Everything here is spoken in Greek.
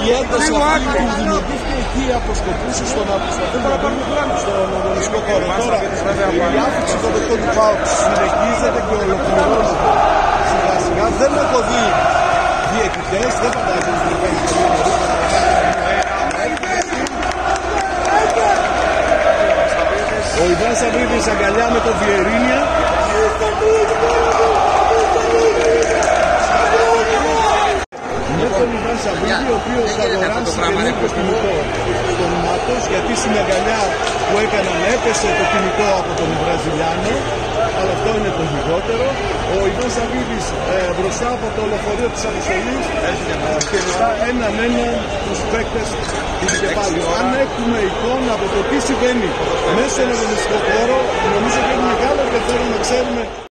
η ένταση αυτή που δημιουργήθηκε εκεί αποσκοπούσε στο να προσπαθούμε στον αγωνιστικό χώρο. Τώρα η άφηξη των παιχτών του ΠΑΟΚ συνεχίζεται και ολοκληρώνεται σιγά σιγά. Δεν έχω δει διαιτητές, δεν φαντάζομαι ότι υπάρχει πολύ νωρίτερα. Ο Ιβάν Σαββίδης αγκαλιά με τον Βιερίνια. Με τον Ιβάν Σαββίδη, ο οποίος θα αγοράσει καινούργιο κινητό στον Μάτος, γιατί στην αγκαλιά που έκαναν έπεσε το κινητό από τον Βραζιλιάνο, αλλά αυτό είναι το λιγότερο. Ο Ιβάν Σαββίδης μπροστά από το λεωφορείο της Αποστολής και μετά έναν τους παίκτες του δικεπάλιου. Αν έχουμε εικόνα από το τι συμβαίνει μέσα στον αγωνιστικό χώρο, νομίζω ότι έχει μεγάλο ενδιαφέρον να ξέρουμε